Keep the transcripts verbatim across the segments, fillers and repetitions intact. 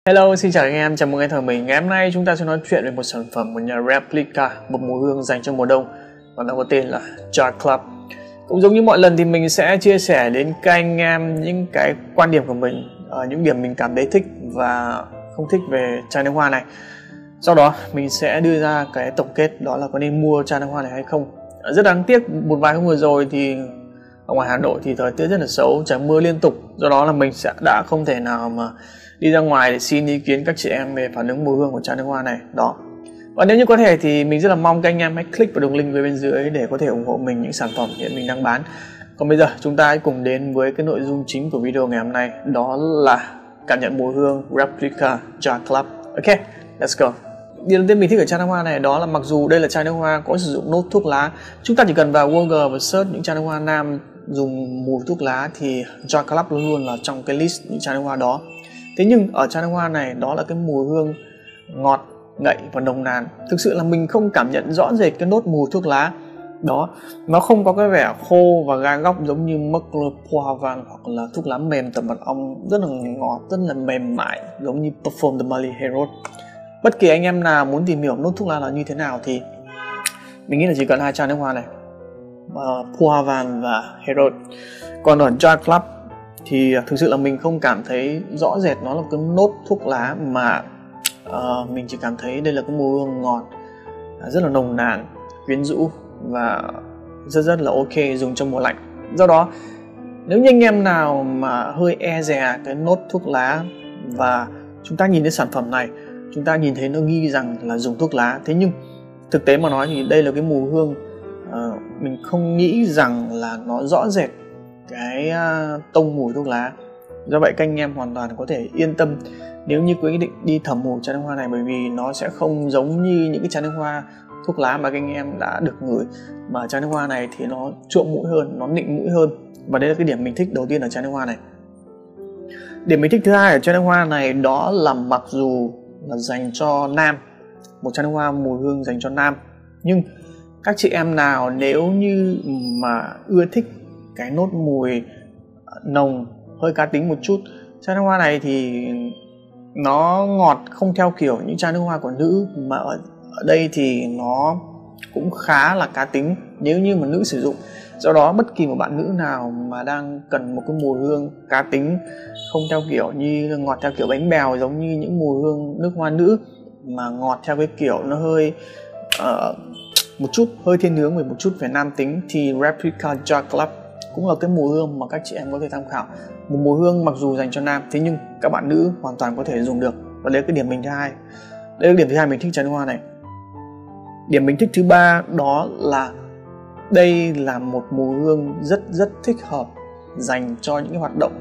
Hello, xin chào anh em, chào mừng anh em mình. Ngày hôm nay chúng ta sẽ nói chuyện về một sản phẩm của nhà Replica, một mùi hương dành cho mùa đông và nó có tên là Jar Club. Cũng giống như mọi lần thì mình sẽ chia sẻ đến các anh em những cái quan điểm của mình, ở những điểm mình cảm thấy thích và không thích về chai nước hoa này. Sau đó mình sẽ đưa ra cái tổng kết, đó là có nên mua chai nước hoa này hay không. Rất đáng tiếc, một vài hôm vừa rồi thì ở ngoài Hà Nội thì thời tiết rất là xấu, trời mưa liên tục, do đó là mình sẽ đã không thể nào mà đi ra ngoài để xin ý kiến các chị em về phản ứng mùi hương của chai nước hoa này đó. Và nếu như có thể thì mình rất là mong các anh em hãy click vào đường link bên dưới để có thể ủng hộ mình những sản phẩm hiện mình đang bán. Còn bây giờ chúng ta hãy cùng đến với cái nội dung chính của video ngày hôm nay, đó là cảm nhận mùi hương Replica Jar Club. Ok, let's go. Điều đầu tiên mình thích ở chai nước hoa này đó là mặc dù đây là chai nước hoa có sử dụng nốt thuốc lá, chúng ta chỉ cần vào Google và search những chai nước hoa nam dùng mùi thuốc lá thì Jar Club luôn luôn là trong cái list những chai nước hoa đó. Thế nhưng ở chai nước hoa này đó là cái mùi hương ngọt, ngậy và nồng nàn. Thực sự là mình không cảm nhận rõ rệt cái nốt mùi thuốc lá đó. Nó không có cái vẻ khô và gai góc giống như Mugler Hoa Vàng hoặc là thuốc lá mềm tẩm mật ong rất là ngọt, rất là mềm mại giống như Perfume de Marly Herod. Bất kỳ anh em nào muốn tìm hiểu nốt thuốc lá là như thế nào thì mình nghĩ là chỉ cần hai chai nước hoa này, uh, Hoa Vàng và Herod. Còn ở Jar Club thì thực sự là mình không cảm thấy rõ rệt nó là cái nốt thuốc lá, mà uh, mình chỉ cảm thấy đây là cái mùi hương ngọt, rất là nồng nàn, quyến rũ và rất rất là ok dùng trong mùa lạnh. Do đó nếu như anh em nào mà hơi e dè cái nốt thuốc lá và chúng ta nhìn thấy sản phẩm này, chúng ta nhìn thấy nó ghi rằng là dùng thuốc lá, thế nhưng thực tế mà nói thì đây là cái mùi hương uh, mình không nghĩ rằng là nó rõ rệt cái uh, tông mùi thuốc lá. Do vậy các anh em hoàn toàn có thể yên tâm nếu như quyết định đi thẩm mùi chai nước hoa này, bởi vì nó sẽ không giống như những cái chai nước hoa thuốc lá mà các anh em đã được ngửi, mà chai nước hoa này thì nó chuộng mũi hơn, nó nịnh mũi hơn, và đây là cái điểm mình thích đầu tiên ở chai nước hoa này. Điểm mình thích thứ hai ở chai nước hoa này đó là mặc dù là dành cho nam, một chai nước hoa mùi hương dành cho nam, nhưng các chị em nào nếu như mà ưa thích cái nốt mùi nồng hơi cá tính một chút, chai nước hoa này thì nó ngọt không theo kiểu những chai nước hoa của nữ, mà ở, ở đây thì nó cũng khá là cá tính nếu như mà nữ sử dụng. Do đó bất kỳ một bạn nữ nào mà đang cần một cái mùi hương cá tính, không theo kiểu như ngọt theo kiểu bánh bèo giống như những mùi hương nước hoa nữ, mà ngọt theo cái kiểu nó hơi uh, một chút hơi thiên hướng về một chút về nam tính, thì Replica Jar Club cũng là cái mùi hương mà các chị em có thể tham khảo. Một mùi hương mặc dù dành cho nam, thế nhưng các bạn nữ hoàn toàn có thể dùng được, và đấy là cái điểm mình thứ hai. Đây là điểm thứ hai mình thích chai nước hoa này. Điểm mình thích thứ ba đó là đây là một mùi hương rất rất thích hợp dành cho những cái hoạt động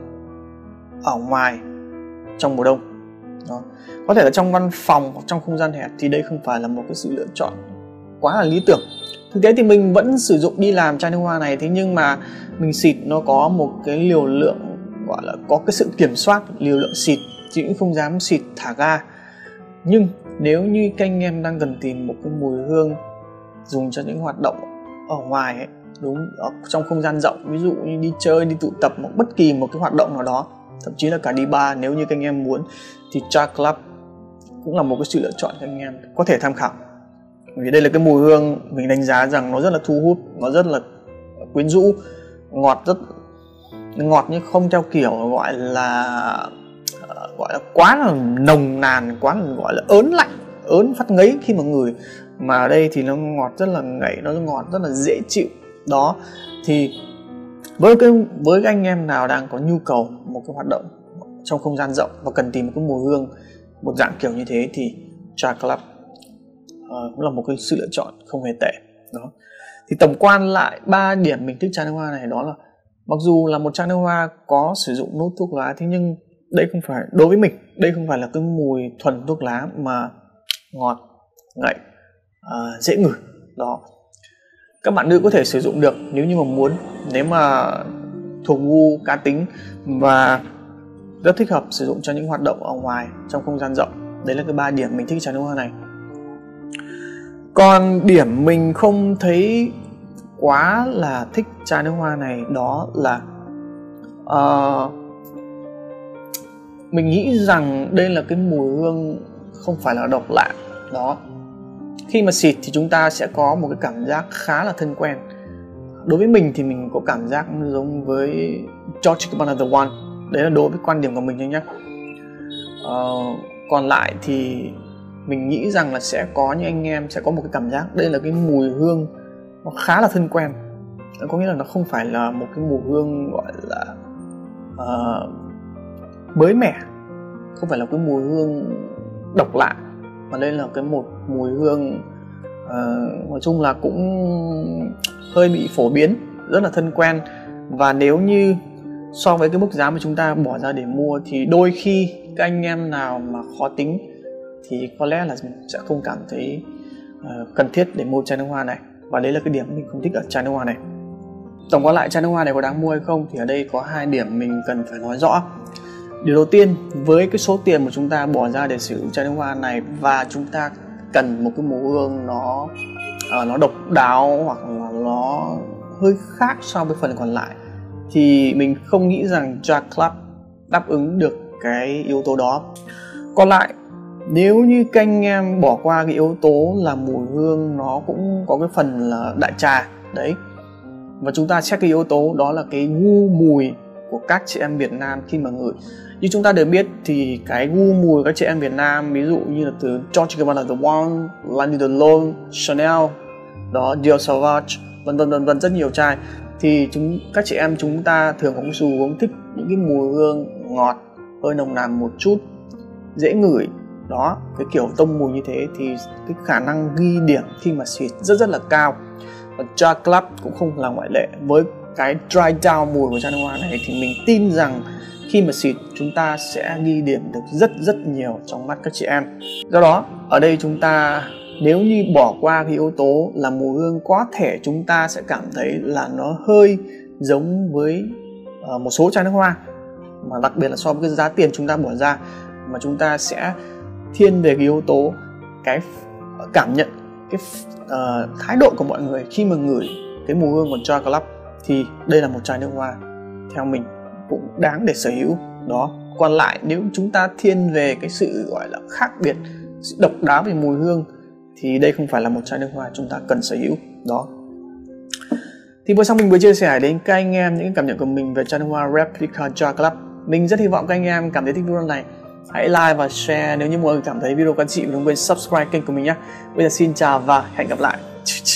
ở ngoài trong mùa đông đó. Có thể là trong văn phòng hoặc trong không gian hẹp thì đây không phải là một cái sự lựa chọn quá là lý tưởng. Thực tế thì mình vẫn sử dụng đi làm chai nước hoa này, thế nhưng mà mình xịt nó có một cái liều lượng gọi là có cái sự kiểm soát liều lượng xịt, chứ cũng không dám xịt thả ga. Nhưng nếu như các anh em đang cần tìm một cái mùi hương dùng cho những hoạt động ở ngoài ấy, đúng, ở trong không gian rộng, ví dụ như đi chơi, đi tụ tập, một bất kỳ một cái hoạt động nào đó, thậm chí là cả đi bar, nếu như các anh em muốn thì Jar Club cũng là một cái sự lựa chọn các anh em có thể tham khảo. Vì đây là cái mùi hương mình đánh giá rằng nó rất là thu hút, nó rất là quyến rũ, ngọt, rất ngọt nhưng không theo kiểu gọi là uh, gọi là quá là nồng nàn, quá là gọi là ớn lạnh, ớn phát ngấy khi mà ngửi, mà ở đây thì nó ngọt rất là ngậy, nó ngọt rất là dễ chịu đó. Thì với cái với các anh em nào đang có nhu cầu một cái hoạt động trong không gian rộng và cần tìm một cái mùi hương một dạng kiểu như thế thì Jar Club uh, cũng là một cái sự lựa chọn không hề tệ đó. Thì tổng quan lại ba điểm mình thích chai nước hoa này đó là mặc dù là một chai nước hoa có sử dụng nốt thuốc lá, thế nhưng đây không phải, đối với mình đây không phải là cái mùi thuần thuốc lá, mà ngọt, ngậy, uh, dễ ngửi đó. Các bạn nữ có thể sử dụng được nếu như mà muốn, nếu mà thuộc gu cá tính và rất thích hợp sử dụng cho những hoạt động ở ngoài trong không gian rộng. Đấy là cái ba điểm mình thích chai nước hoa này. Còn điểm mình không thấy quá là thích chai nước hoa này đó là uh, mình nghĩ rằng đây là cái mùi hương không phải là độc lạ đó. Khi mà xịt thì chúng ta sẽ có một cái cảm giác khá là thân quen. Đối với mình thì mình có cảm giác giống với Dolce and Gabbana The One. Đấy là đối với quan điểm của mình thôi nhé. uh, Còn lại thì mình nghĩ rằng là sẽ có những anh em sẽ có một cái cảm giác đây là cái mùi hương nó khá là thân quen. Có nghĩa là nó không phải là một cái mùi hương gọi là uh, mới mẻ, không phải là cái mùi hương độc lạ, mà đây là cái một mùi hương uh, nói chung là cũng hơi bị phổ biến, rất là thân quen. Và nếu như so với cái mức giá mà chúng ta bỏ ra để mua thì đôi khi các anh em nào mà khó tính thì có lẽ là sẽ không cảm thấy uh, cần thiết để mua chai nước hoa này. Và đấy là cái điểm mình không thích ở chai nước hoa này. Tổng quan lại, chai nước hoa này có đáng mua hay không thì ở đây có hai điểm mình cần phải nói rõ. Điều đầu tiên, với cái số tiền mà chúng ta bỏ ra để sử dụng chai nước hoa này và chúng ta cần một cái mùi hương nó uh, nó độc đáo hoặc là nó hơi khác so với phần còn lại, thì mình không nghĩ rằng Jacq Club đáp ứng được cái yếu tố đó. Còn lại, nếu như các anh em bỏ qua cái yếu tố là mùi hương nó cũng có cái phần là đại trà đấy, và chúng ta xét cái yếu tố đó là cái gu mùi của các chị em Việt Nam khi mà ngửi. Như chúng ta đều biết thì cái gu mùi của các chị em Việt Nam, ví dụ như là từ Dolce and Gabbana The One, Landy The Lone, Chanel, đó, Dior Sauvage, vân vân vân vân rất nhiều chai, thì chúng các chị em chúng ta thường có một xu hướng thích những cái mùi hương ngọt, hơi nồng nàn một chút, dễ ngửi. Đó, cái kiểu tông mùi như thế thì cái khả năng ghi điểm khi mà xịt rất rất là cao. Và Jacq Club cũng không là ngoại lệ. Với cái dry down mùi của chai nước hoa này thì mình tin rằng khi mà xịt chúng ta sẽ ghi điểm được rất rất nhiều trong mắt các chị em. Do đó, ở đây chúng ta nếu như bỏ qua cái yếu tố là mùi hương có thể chúng ta sẽ cảm thấy là nó hơi giống với uh, một số chai nước hoa, mà đặc biệt là so với cái giá tiền chúng ta bỏ ra, mà chúng ta sẽ thiên về cái yếu tố cái cảm nhận, cái uh, thái độ của mọi người khi mà ngửi cái mùi hương của Jacq Club, thì đây là một chai nước hoa theo mình cũng đáng để sở hữu đó. Còn lại nếu chúng ta thiên về cái sự gọi là khác biệt, sự độc đáo về mùi hương, thì đây không phải là một chai nước hoa chúng ta cần sở hữu đó. Thì vừa xong mình vừa chia sẻ đến các anh em những cảm nhận của mình về chai nước hoa Replica Jacq Club. Mình rất hy vọng các anh em cảm thấy thích video này. Hãy like và share nếu như mọi người cảm thấy video có giá trị, và đừng quên subscribe kênh của mình nhé. Bây giờ xin chào và hẹn gặp lại.